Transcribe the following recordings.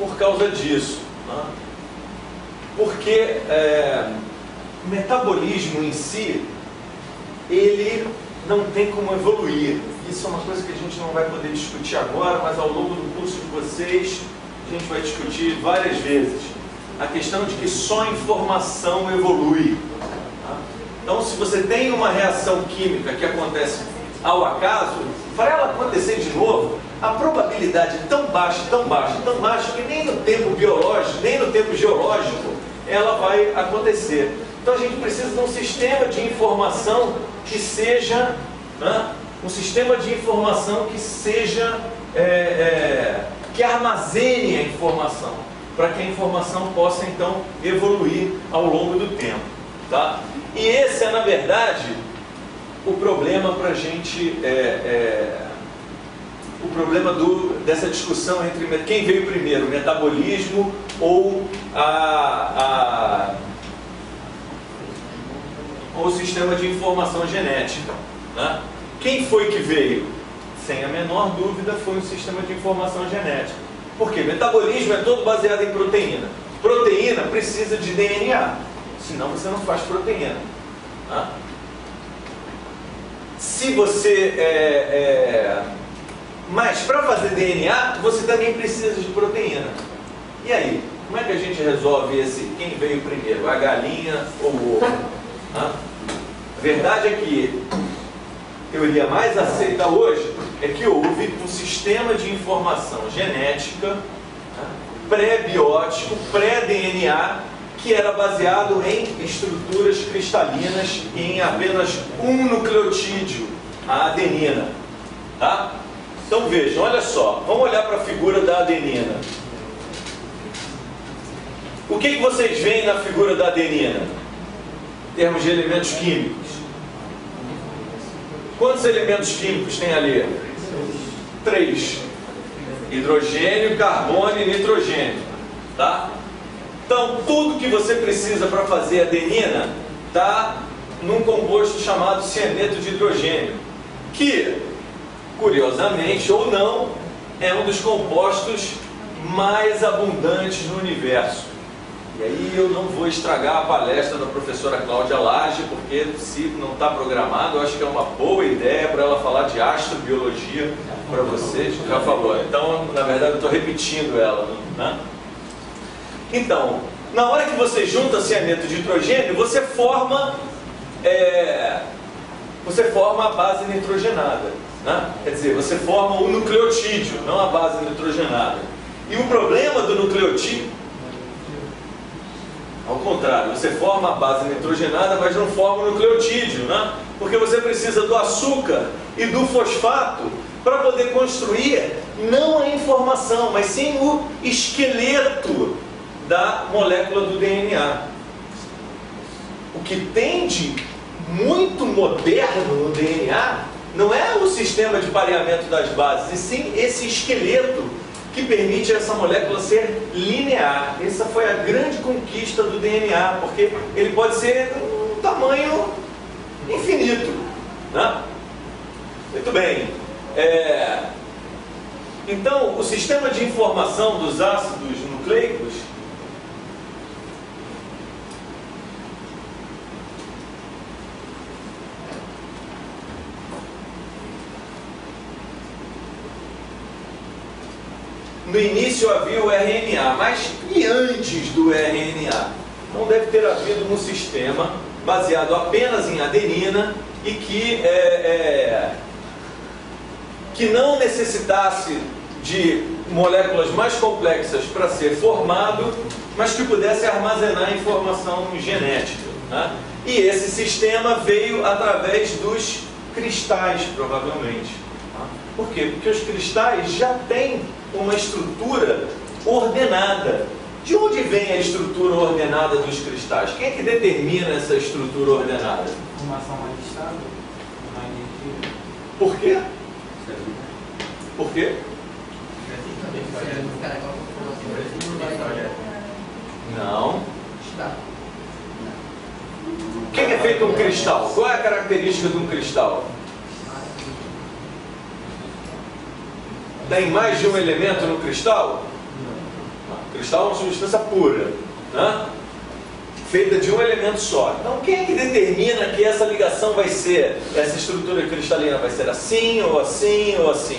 por causa disso, né? Porque o metabolismo em si, ele não tem como evoluir. Isso é uma coisa que a gente não vai poder discutir agora, mas ao longo do curso de vocês a gente vai discutir várias vezes a questão de que só informação evolui, tá? Então, se você tem uma reação química que acontece ao acaso, para ela acontecer de novo, a probabilidade é tão baixa, tão baixa, tão baixa, que nem no tempo biológico, nem no tempo geológico, ela vai acontecer. Então a gente precisa de um sistema de informação que seja, né, um sistema de informação que seja, que armazene a informação, para que a informação possa então evoluir ao longo do tempo, tá? E esse é, na verdade, o problema para a gente, o problema dessa discussão entre quem veio primeiro, o metabolismo ou o sistema de informação genética, né? Quem foi que veio? Sem a menor dúvida foi um sistema de informação genética. Por quê? Metabolismo é todo baseado em proteína. Proteína precisa de DNA, senão você não faz proteína, né? Se você... Mas para fazer DNA, você também precisa de proteína. E aí? Como é que a gente resolve quem veio primeiro, a galinha ou o ovo? A verdade é que a teoria mais aceita hoje é que houve um sistema de informação genética, pré-biótico, pré-DNA, que era baseado em estruturas cristalinas e em apenas um nucleotídeo, a adenina, tá? Então vejam, olha só, vamos olhar para a figura da adenina. O que vocês veem na figura da adenina, em termos de elementos químicos? Quantos elementos químicos tem ali? 3. Hidrogênio, carbono e nitrogênio, tá? Então, tudo que você precisa para fazer adenina está num composto chamado cianeto de hidrogênio, que, curiosamente ou não, é um dos compostos mais abundantes no universo. E aí eu não vou estragar a palestra da professora Cláudia Lage, porque se não está programado, eu acho que é uma boa ideia para ela falar de astrobiologia para vocês. Já falou. Então, na verdade, eu estou repetindo ela, né? Então, na hora que você junta cianeto de hidrogênio, você forma a base nitrogenada, né? Quer dizer, você forma o nucleotídeo, não a base nitrogenada. E o problema do nucleotídeo, ao contrário, você forma a base nitrogenada, mas não forma o nucleotídeo, né? Porque você precisa do açúcar e do fosfato para poder construir não a informação, mas sim o esqueleto da molécula do DNA. O que tem de muito moderno no DNA não é o sistema de pareamento das bases, e sim esse esqueleto que permite essa molécula ser linear. Essa foi a grande conquista do DNA, porque ele pode ser um tamanho infinito, né? Muito bem. Então, o sistema de informação dos ácidos nucleicos no início havia o RNA, mas e antes do RNA? Não deve ter havido um sistema baseado apenas em adenina e que não necessitasse de moléculas mais complexas para ser formado, mas que pudesse armazenar informação genética, né? E esse sistema veio através dos cristais, provavelmente. Por quê? Porque os cristais já têm uma estrutura ordenada. De onde vem a estrutura ordenada dos cristais? Quem é que determina essa estrutura ordenada? Formação mais estável, mais energia. Por quê? Por quê? Não. O que é feito um cristal? Qual é a característica de um cristal? Tem mais de um elemento no cristal? cristal é uma substância pura, né? Feita de um elemento só. Então, quem é que determina que essa ligação vai ser, essa estrutura cristalina vai ser assim, ou assim, ou assim?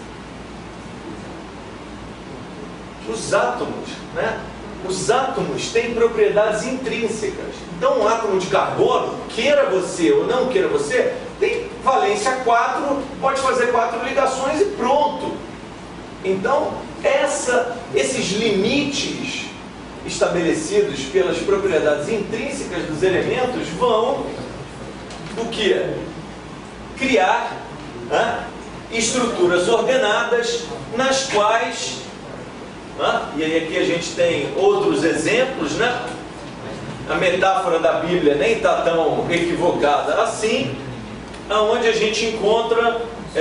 Os átomos, né? Os átomos têm propriedades intrínsecas. Então, um átomo de carbono, queira você ou não queira você, tem valência 4, pode fazer 4 ligações e pronto. Então, esses limites estabelecidos pelas propriedades intrínsecas dos elementos vão o quê? Criar, né, estruturas ordenadas nas quais, né, e aí aqui a gente tem outros exemplos, né? A metáfora da Bíblia nem está tão equivocada assim, onde a gente encontra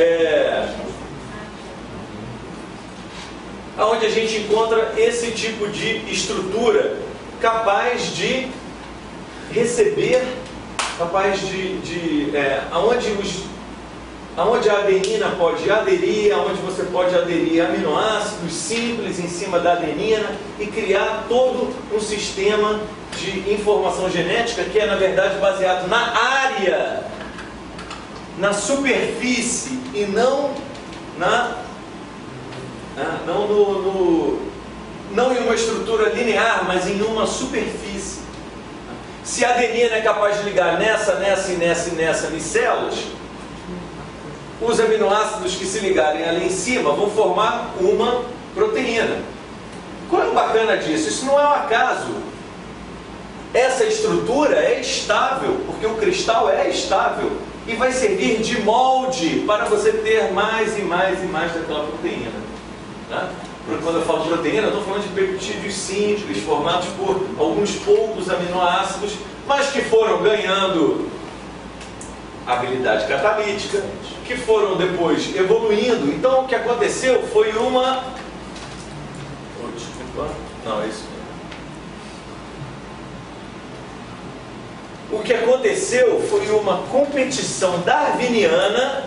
onde a gente encontra esse tipo de estrutura capaz de receber, aonde a adenina pode aderir, aonde você pode aderir aminoácidos simples em cima da adenina e criar todo um sistema de informação genética que é, na verdade, baseado na área, na superfície e não em uma estrutura linear, mas em uma superfície. Se a adenina é capaz de ligar nessa micelas, os aminoácidos que se ligarem ali em cima vão formar uma proteína. Qual é o bacana disso? Isso não é um acaso. Essa estrutura é estável, porque o cristal é estável e vai servir de molde para você ter mais e mais e mais daquela proteína. Né? Quando eu falo proteína, eu estou falando de peptídeos simples, formados por alguns poucos aminoácidos, mas que foram ganhando habilidade catalítica, que foram depois evoluindo. Então o que aconteceu foi uma... Não, é isso. O que aconteceu foi uma competição darwiniana,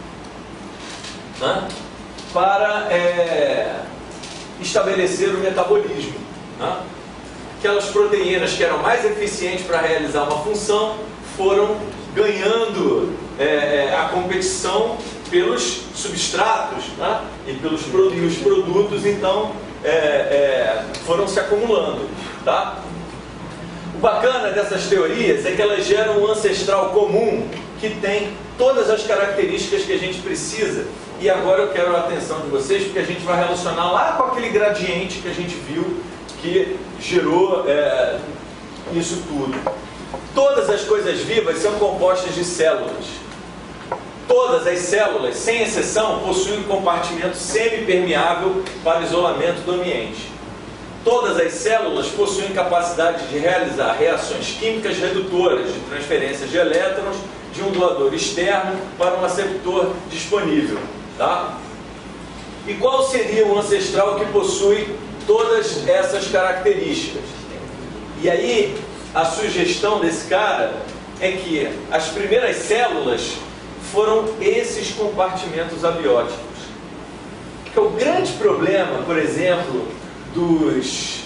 né, para estabelecer o metabolismo. Né? Aquelas proteínas que eram mais eficientes para realizar uma função foram ganhando a competição pelos substratos, né? E os produtos, então, foram se acumulando. Tá? O bacana dessas teorias é que elas geram um ancestral comum que tem todas as características que a gente precisa. E agora eu quero a atenção de vocês, porque a gente vai relacionar lá com aquele gradiente que a gente viu que gerou isso tudo. Todas as coisas vivas são compostas de células. Todas as células, sem exceção, possuem um compartimento semipermeável para isolamento do ambiente. Todas as células possuem capacidade de realizar reações químicas redutoras de transferência de elétrons de um doador externo para um aceptor disponível. Tá? E qual seria o ancestral que possui todas essas características? E aí, a sugestão desse cara é que as primeiras células foram esses compartimentos abióticos. Que é o grande problema, por exemplo, dos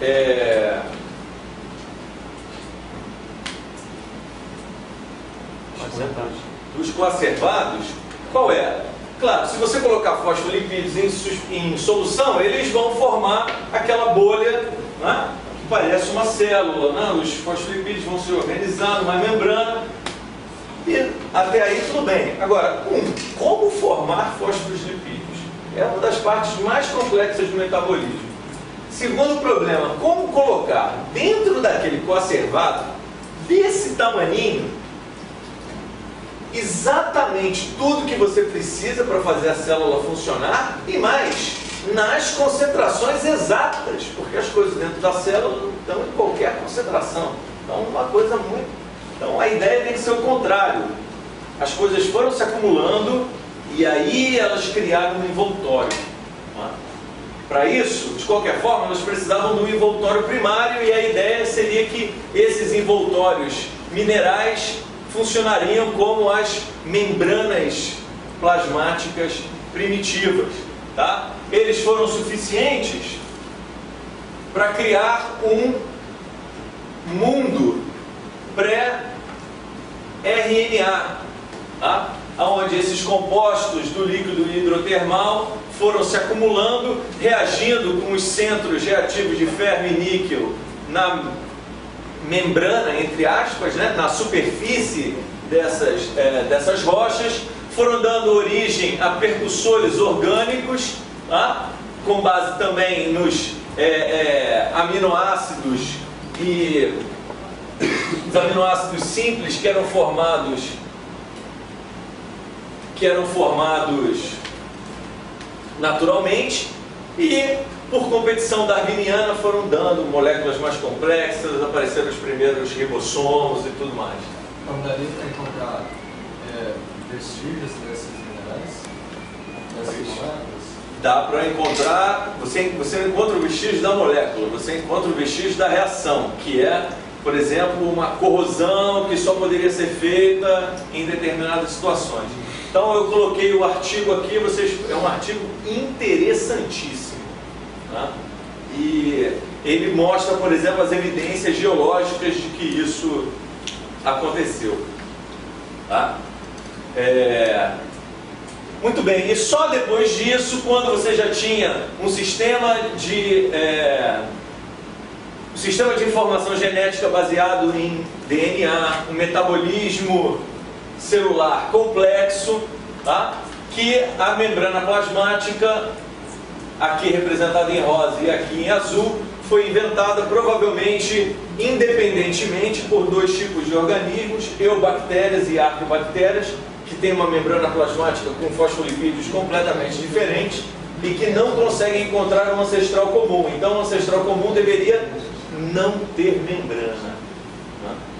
coacervados, qual é? Claro, se você colocar fosfolipídios em solução, eles vão formar aquela bolha, né, que parece uma célula, né? Os fosfolipídios vão se organizar numa membrana e até aí tudo bem. Agora, como formar fosfolipídios? É uma das partes mais complexas do metabolismo. Segundo problema, como colocar dentro daquele coacervado, desse tamaninho, exatamente tudo que você precisa para fazer a célula funcionar e mais, nas concentrações exatas, porque as coisas dentro da célula não estão em qualquer concentração. Então, uma coisa muito... Então, a ideia tem que ser o contrário. As coisas foram se acumulando e aí elas criaram um envoltório. Para isso, de qualquer forma, elas precisavam de um envoltório primário e a ideia seria que esses envoltórios minerais funcionariam como as membranas plasmáticas primitivas. Tá? Eles foram suficientes para criar um mundo pré-RNA, tá? Onde esses compostos do líquido hidrotermal foram se acumulando, reagindo com os centros reativos de ferro e níquel na membrana, entre aspas, né, na superfície dessas rochas, foram dando origem a percussores orgânicos, tá? Com base também nos aminoácidos e os aminoácidos simples que eram formados naturalmente, e por competição darwiniana foram dando moléculas mais complexas, apareceram os primeiros ribossomos e tudo mais. Então daria para encontrar vestígios desses minerais? Dessas moléculas? Dá para encontrar, você não encontra o vestígio da molécula, você encontra o vestígio da reação, que é, por exemplo, uma corrosão que só poderia ser feita em determinadas situações. Então eu coloquei o artigo aqui, é um artigo interessantíssimo, tá? E ele mostra, por exemplo, as evidências geológicas de que isso aconteceu, tá? Muito bem, e só depois disso, quando você já tinha um sistema de informação genética baseado em DNA, um metabolismo celular complexo, tá? Que a membrana plasmática, aqui representada em rosa e aqui em azul, foi inventada provavelmente independentemente por dois tipos de organismos, eubactérias e arqueobactérias, que têm uma membrana plasmática com fosfolipídios completamente diferentes e que não conseguem encontrar um ancestral comum. Então, o ancestral comum deveria não ter membrana, né?